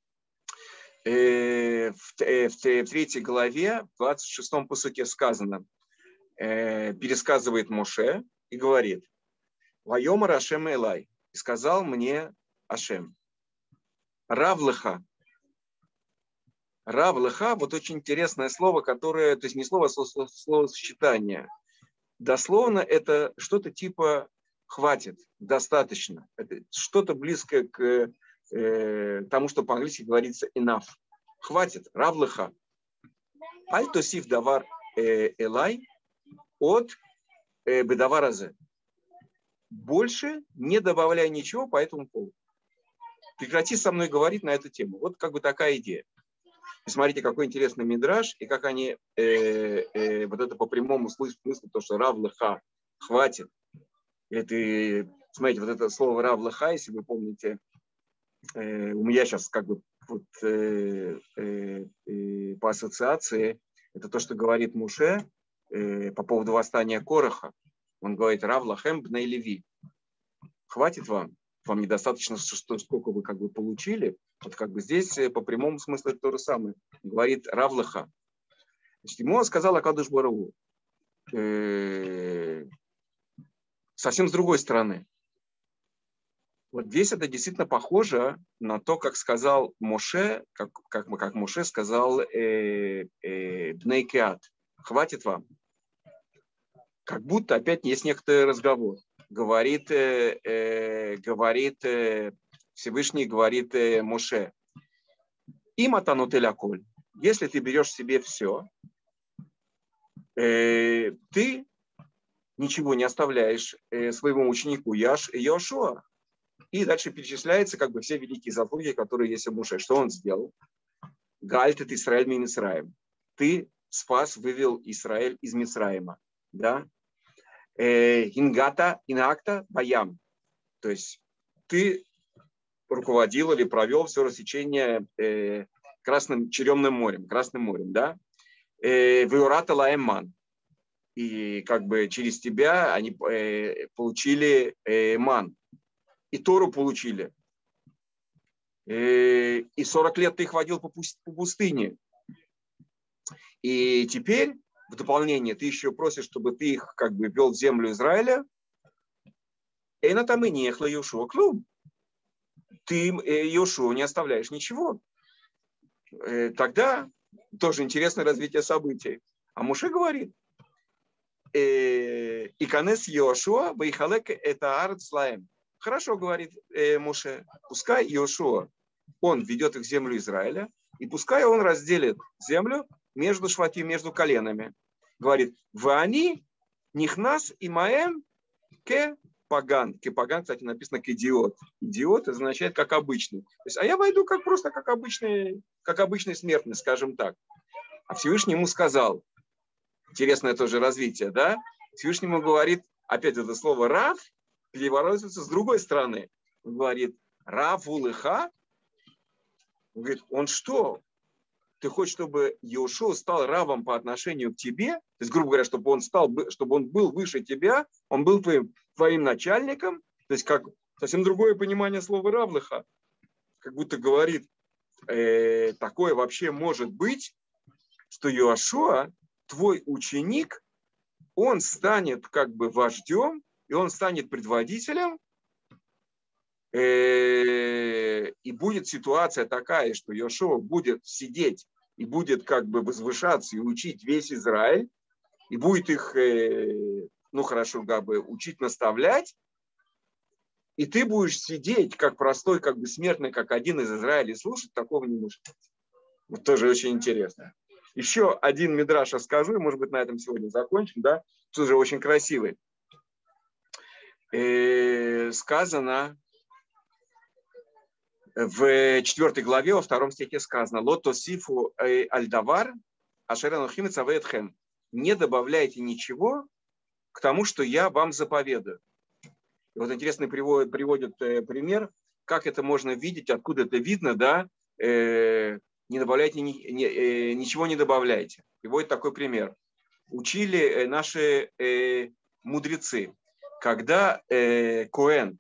Э, в, э, в, в третьей главе, в двадцать шестом пасуке сказано, э, пересказывает Моше и говорит, «Вайомар Ашем Элай», и сказал мне Ашем, Рав леха. Рав леха, вот очень интересное слово, которое, то есть не слово, а словосочетание. Дословно это что-то типа хватит, достаточно. Это что-то близкое к э, тому, что по-английски говорится enough. Хватит, рав леха. Аль тосиф давар элай от бедаваразе. Больше не добавляй ничего по этому поводу. Прекрати со мной говорить на эту тему. Вот как бы такая идея. И смотрите, какой интересный мидраш, и как они, э, э, вот это по прямому смыслу, то, что рав леха, хватит. Это, смотрите, вот это слово рав леха, если вы помните, э, у меня сейчас как бы вот, э, э, э, по ассоциации, это то, что говорит Муше э, по поводу восстания Кораха. Он говорит, рав лахем бней Леви. Хватит вам. Вам недостаточно, что сколько вы как бы получили. Вот как бы здесь по прямому смыслу это то же самое. Говорит рав леха. Значит, ему сказал Акадош Барух э, совсем с другой стороны. Вот здесь это действительно похоже на то, как сказал Моше, как, как, как Моше сказал э, э, Бней Кеат. Хватит вам. Как будто опять есть некоторый разговор. Говорит, э, э, говорит э, Всевышний, говорит э, Моше. Им атанут эль-аколь. Если ты берешь себе все, э, ты ничего не оставляешь э, своему ученику Яш, Йошуа. И дальше перечисляются как бы все великие заслуги, которые есть у Моше. Что он сделал? Гальтет Исраэль мин Исраим. Ты спас, вывел Израиль из Мицраима. Да? Ингата, инакта, баям. То есть ты руководил или провел все рассечение э, Красным Черемным морем, Красным морем, да? Виората лаэмман. И как бы через тебя они э, получили э, ман. И Тору получили. Э, и сорок лет ты их водил по пустыне. И теперь в дополнение ты еще просишь, чтобы ты их как бы ввел в землю Израиля. И на там и не ехала Йошуа клуб. Ты Йошуа не оставляешь ничего. Тогда тоже интересное развитие событий. А Моше говорит, и канес Йошуа бейхалек это ард слаем. Хорошо, говорит Моше, пускай Йошуа, он ведет их в землю Израиля, и пускай он разделит землю между швати, между коленами. Говорит, вани нихнас и маэм ке паган. Ке паган, кстати, написано ке идиот. Идиот означает как обычный. То есть, а я войду как просто как обычный, как обычный смертный, скажем так. А Всевышний ему сказал, интересное тоже развитие, да? Всевышний ему говорит, опять это слово рав переворачивается с другой стороны. Он говорит, рав улыха. Он говорит, он что? Ты хочешь, чтобы Йошуа стал равом по отношению к тебе? То есть, грубо говоря, чтобы он стал, чтобы он был выше тебя, он был твоим, твоим начальником. То есть, как совсем другое понимание слова равлыха. Как будто говорит, э, такое вообще может быть, что Йошуа, твой ученик, он станет как бы вождем, и он станет предводителем, и будет ситуация такая, что Йошуа будет сидеть и будет как бы возвышаться и учить весь Израиль, и будет их, ну хорошо, как бы учить, наставлять, и ты будешь сидеть как простой, как бы смертный, как один из Израиля, и слушать, такого не может быть. Вот тоже очень интересно. Еще один мидраш расскажу, и, может быть, на этом сегодня закончим, да, тоже очень красивый. И сказано в четвертой главе, во втором стихе сказано, «Лото сифу альдавар ашеренухим цавеетхем». Не добавляйте ничего к тому, что я вам заповедую. И вот интересный приводит, приводит пример, как это можно видеть, откуда это видно, да, э, не добавляйте, ни, ни, э, ничего не добавляйте. Приводит такой пример. Учили наши э, мудрецы, когда э, Коэн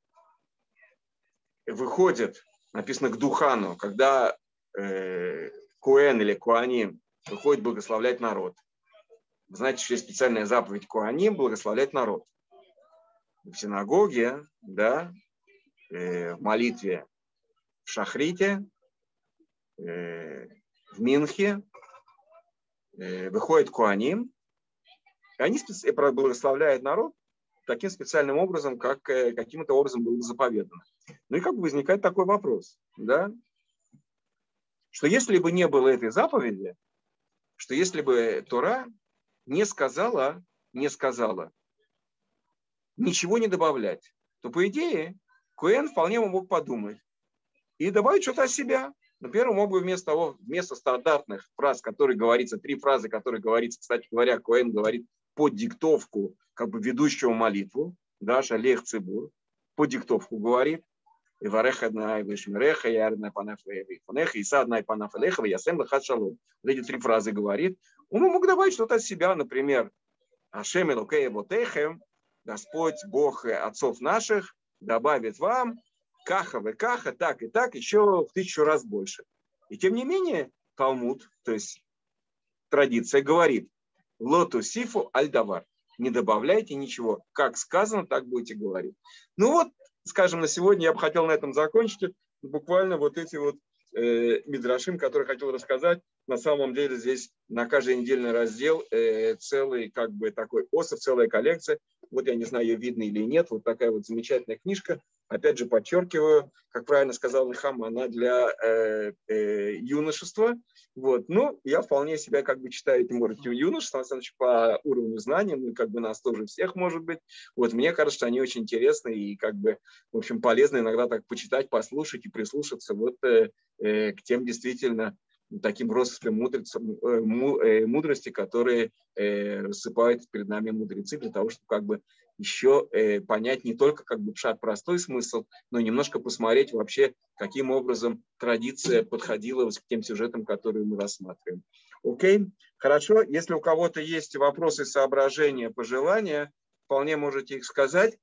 выходит, написано к Духану, когда э, Коэн или Коаним выходит благословлять народ. Вы знаете, что есть специальная заповедь Коаним благословлять народ. В синагоге, да, э, в молитве, в Шахрите, э, в Минхе, э, выходит Куаним, и они благословляют народ таким специальным образом, как э, каким-то образом было заповедано. Ну и как бы возникает такой вопрос, да, что если бы не было этой заповеди, что если бы Тора не сказала, не сказала ничего не добавлять, то, по идее, Коэн вполне мог подумать и добавить что-то от себя. Например, он мог бы вместо того, вместо стандартных фраз, которые говорится, три фразы, которые говорится, кстати говоря, Коэн говорит под диктовку как бы ведущего молитву, да, шалех цибур, под диктовку говорит, и вареха одна вишмереха, и арна панафлеха, и са одна панафлеха, и ясем лахат шалом. Вот эти три фразы говорит. Он мог добавить что-то от себя, например, Ашем элокей эвотехем, Господь, Бог отцов наших, добавит вам каха вы каха, так и так, еще в тысячу раз больше. И тем не менее, Талмуд, то есть традиция, говорит, лоту сифу альдавар, не добавляйте ничего. Как сказано, так будете говорить. Ну вот, скажем, на сегодня я бы хотел на этом закончить. Буквально вот эти вот э, мидрашим, которые хотел рассказать. На самом деле здесь на каждый недельный раздел э, целый как бы такой осов, целая коллекция. Вот я не знаю, ее видно или нет. Вот такая вот замечательная книжка. Опять же, подчеркиваю, как правильно сказал Нехам, она для э, э, юношества. Вот. Ну, я вполне себя как бы читаю этим уровнем юношества, на самом деле, по уровню знаний, ну, как бы нас тоже всех может быть. Вот, мне кажется, что они очень интересны и как бы, в общем, полезно иногда так почитать, послушать и прислушаться вот э, э, к тем действительно таким россыпям мудрости, которые э, рассыпают перед нами мудрецы, для того, чтобы как бы еще э, понять не только как бы пшат, простой смысл, но немножко посмотреть вообще, каким образом традиция подходила к тем сюжетам, которые мы рассматриваем. Окей? Хорошо. Если у кого-то есть вопросы, соображения, пожелания, вполне можете их сказать.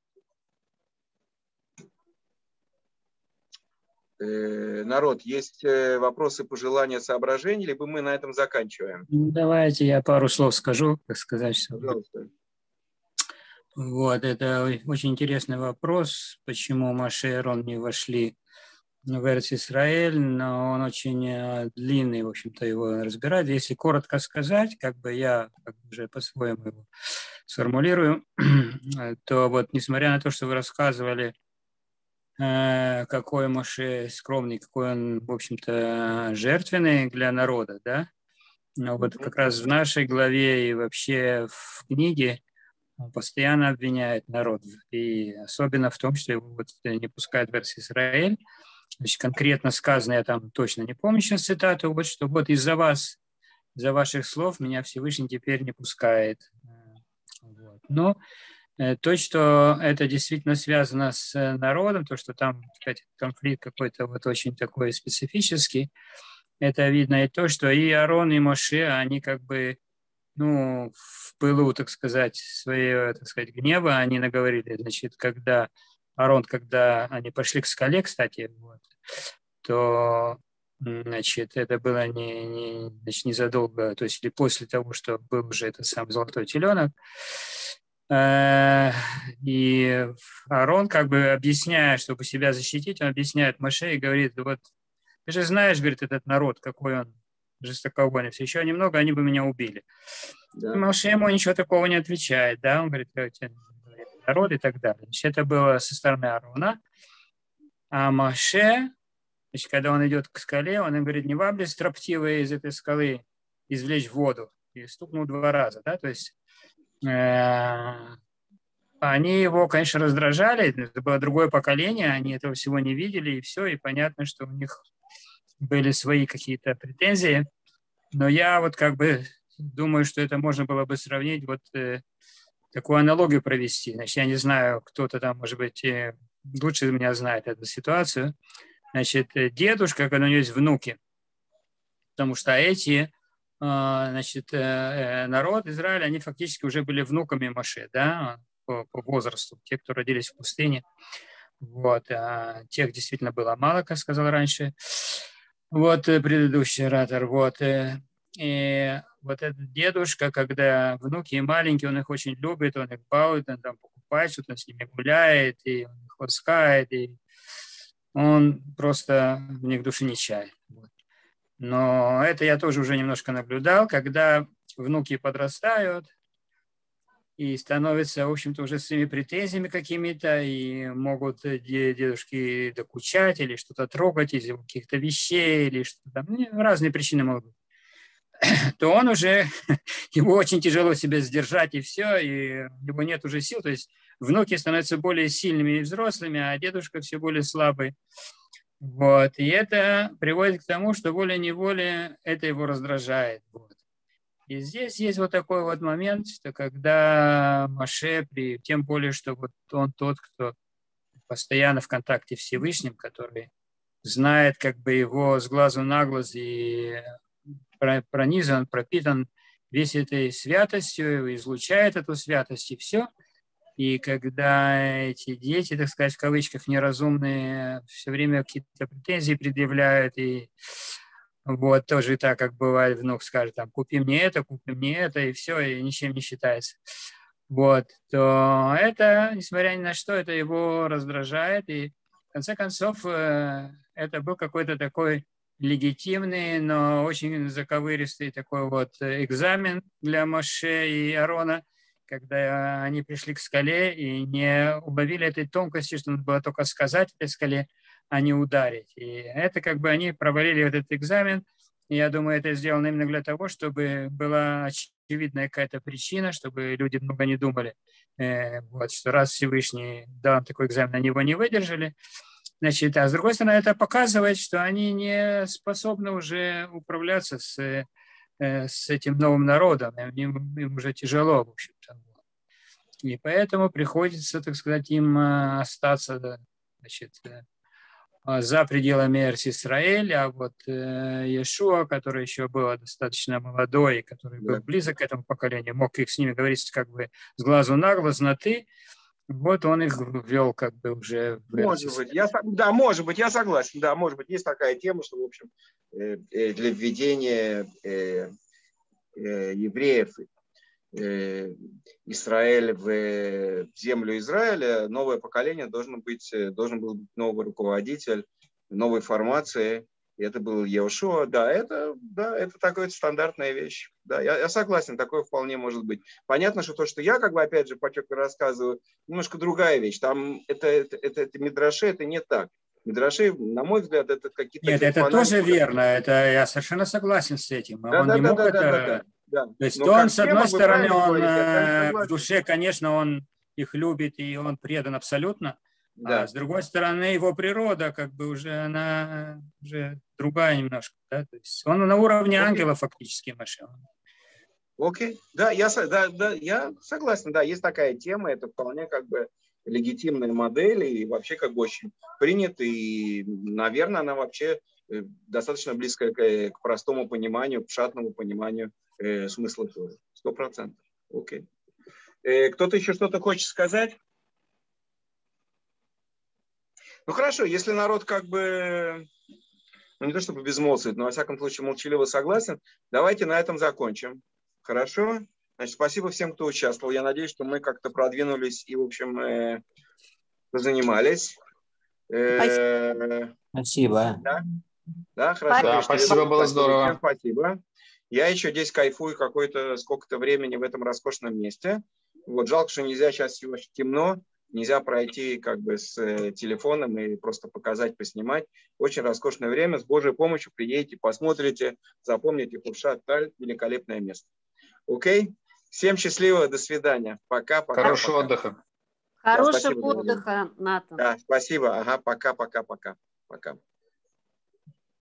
Народ, есть вопросы, пожелания, соображения, либо мы на этом заканчиваем? Давайте я пару слов скажу, как сказать. Пожалуйста. Вот, это очень интересный вопрос, почему Моше и Аарон не вошли в Эрец-Исраэль, но он очень длинный, в общем-то, его разбирать. Если коротко сказать, как бы я как бы уже по-своему его сформулирую, то вот, несмотря на то, что вы рассказывали, какой Моше скромный, какой он, в общем-то, жертвенный для народа, да? Но вот как раз в нашей главе и вообще в книге он постоянно обвиняет народ, и особенно в том, что его вот не пускают в Эрец-Исраэль. Значит, конкретно сказано, я там точно не помню сейчас цитату, вот что вот из-за вас, из-за ваших слов меня Всевышний теперь не пускает. Вот. Но то, что это действительно связано с народом, то, что там, так сказать, конфликт какой-то вот очень такой специфический, это видно и то, что и Аарон, и Моше, они как бы, ну, в пылу, так сказать, своего, так сказать, гнева, они наговорили, значит, когда Аарон, когда они пошли к скале, кстати, вот, то, значит, это было не, не, значит, незадолго, то есть или после того, что был уже этот сам золотой теленок. И Аарон, как бы объясняя, чтобы себя защитить, он объясняет Моше и говорит, вот, ты же знаешь, говорит, этот народ, какой он жестоковойный, все еще немного, они бы меня убили. Да. Моше ему ничего такого не отвечает, да, он говорит, народ и так далее. Значит, это было со стороны Аарона. А Моше, значит, когда он идет к скале, он им говорит, не вам ли строптивые из этой скалы извлечь воду? И стукнул два раза, да, то есть они его, конечно, раздражали, это было другое поколение, они этого всего не видели, и все, и понятно, что у них были свои какие-то претензии, но я вот как бы думаю, что это можно было бы сравнить, вот э, такую аналогию провести. Значит, я не знаю, кто-то там, может быть, э, лучше меня знает эту ситуацию. Значит, дедушка, когда у него есть внуки, потому что эти значит, народ Израиля, они фактически уже были внуками Моше, да, по, по возрасту, те, кто родились в пустыне. Вот, а тех действительно было мало, как сказал раньше. Вот предыдущий оратор. Вот, и вот этот дедушка, когда внуки маленькие, он их очень любит, он их балует, он там покупает, что-то с ними гуляет, и он их ласкает, и он просто в них души не чает. Вот. Но это я тоже уже немножко наблюдал, когда внуки подрастают и становятся, в общем-то, уже с своими претензиями какими-то, и могут дедушки докучать или что-то трогать из каких-то вещей, или что-то там, ну, разные причины могут быть. То он уже, ему очень тяжело себя сдержать, и все, и у него нет уже сил, то есть внуки становятся более сильными и взрослыми, а дедушка все более слабый. Вот. И это приводит к тому, что волей-неволей это его раздражает. Вот. И здесь есть вот такой вот момент, что когда Моше, при, тем более, что вот он тот, кто постоянно в контакте с Всевышним, который знает как бы его с глазу на глаз и пронизан, пропитан весь этой святостью, излучает эту святость и все. И когда эти дети, так сказать, в кавычках, неразумные, все время какие-то претензии предъявляют, и вот тоже так, как бывает, внук скажет, там, купи мне это, купи мне это, и все, и ничем не считается. Вот, то это, несмотря ни на что, это его раздражает, и в конце концов это был какой-то такой легитимный, но очень заковыристый такой вот экзамен для Моше и Аарона, когда они пришли к скале и не уловили этой тонкости, что надо было только сказать этой скале, а не ударить. И это как бы они провалили этот экзамен. И я думаю, это сделано именно для того, чтобы была очевидная какая-то причина, чтобы люди много не думали, э, вот, что раз Всевышний дал такой экзамен, они его не выдержали. Значит, а с другой стороны, это показывает, что они не способны уже управляться с с этим новым народом, им, им уже тяжело, в общем-то. И поэтому приходится, так сказать, им остаться, значит, за пределами Эрец-Исраэль, а вот Иешуа, который еще был достаточно молодой, который был близок к этому поколению, мог их с ними говорить как бы с глазу на глаз, на «ты», вот он их ввел как бы уже в Может быть, я, да, может быть, я согласен, да, может быть, есть такая тема, что, в общем, для введения евреев Израиль в землю Израиля, новое поколение должен быть, должен был быть новый руководитель, новой формации. И это был Иешуа. Да, это, да, это такая стандартная вещь. Да, я, я согласен, такое вполне может быть. Понятно, что то, что я, как бы, опять же, подчеркну, рассказываю, немножко другая вещь. Там это, это, это, это мидраши, это не так. Мидраши, на мой взгляд, это какие-то... Нет, это тоже верно. Это я совершенно согласен с этим. Да, он да, не да, мог да, это... да, да, да, да. То есть Но он, с тема, одной стороны, он говорите, в душе, конечно, он их любит, и он предан абсолютно. Да. А с другой стороны, его природа, как бы уже она уже другая немножко. Да? То есть он на уровне okay. ангела фактически Моше. Окей, okay. да, я, да, да, я согласен, да, есть такая тема, это вполне как бы легитимная модель и вообще как бы очень принята, и, наверное, она вообще достаточно близкая к, к простому пониманию, к шатному пониманию э, смысла Торы. Сто процентов. Окей. Э, кто-то еще что-то хочет сказать? Ну хорошо, если народ как бы, ну не то чтобы безмолвствует, но во всяком случае молчаливо согласен, давайте на этом закончим. Хорошо? Значит, спасибо всем, кто участвовал. Я надеюсь, что мы как-то продвинулись и, в общем, э, занимались. Э, спасибо. Да? Да, хорошо. Да, спасибо, было здорово. Всем спасибо. Я еще здесь кайфую какое-то сколько-то времени в этом роскошном месте. Вот жалко, что нельзя, сейчас очень темно, нельзя пройти как бы с телефоном и просто показать, поснимать. Очень роскошное время. С Божьей помощью приедете, посмотрите, запомните Хуршат Таль, великолепное место. Окей? Всем счастливо, до свидания. Пока, пока. Хорошего пока. отдыха. Хорошего да, отдыха, Натан. Да, спасибо. Ага, пока, пока, пока. Пока.